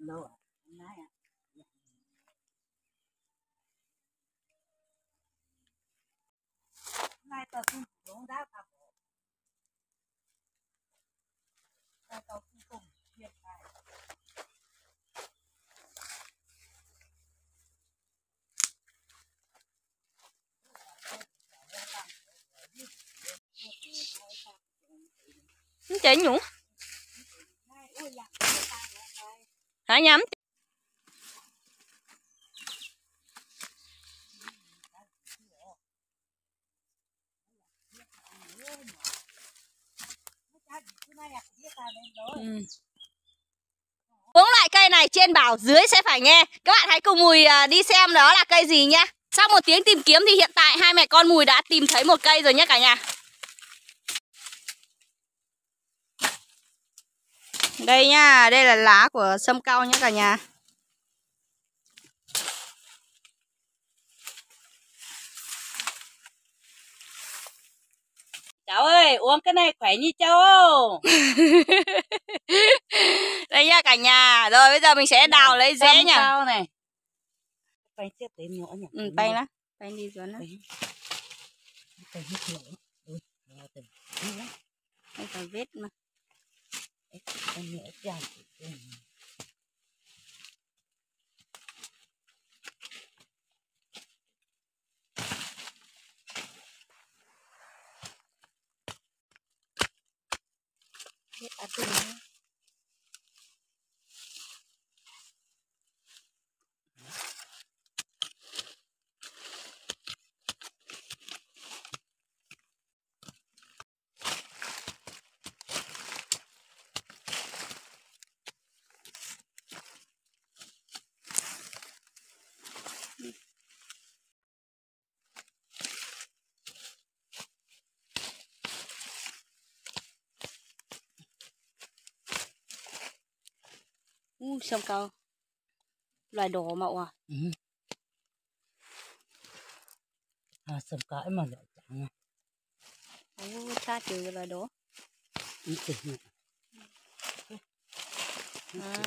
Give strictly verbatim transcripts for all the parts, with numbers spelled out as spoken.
Chạy nhủ hả nhắm ừ. Bốn loại cây này trên bảo dưới sẽ phải nghe. Các bạn hãy cùng Mùi đi xem đó là cây gì nhá. Sau một tiếng tìm kiếm thì hiện tại hai mẹ con Mùi đã tìm thấy một cây rồi nhé cả nhà. Đây nha, đây là lá của sâm cau nhé cả nhà. Cháu ơi, uống cái này khỏe như trâu. Đây nha cả nhà. Rồi bây giờ mình sẽ đào lấy rễ nha. Cao này. Bánh tiếp đến nữa nhỉ? Ừ, bánh đó. Bánh đi xuống đó. Bánh hết nữa. Ui, nó từng. Đây phải vết mà. Bánh nữa chàng. Vết ở trên đó. Uh, sâm cau loài đỏ mậu à? Ừ. À, sâm cau mà lại chẳng. Ồ, xa trừ loài đỏ. Ừ, ừ, ừ. À.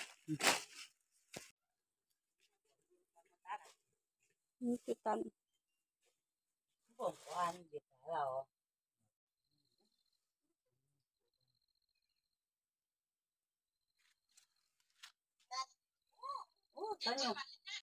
Ừ, cái tận. Không có ăn việc nào. Ủa, sao nhỉ?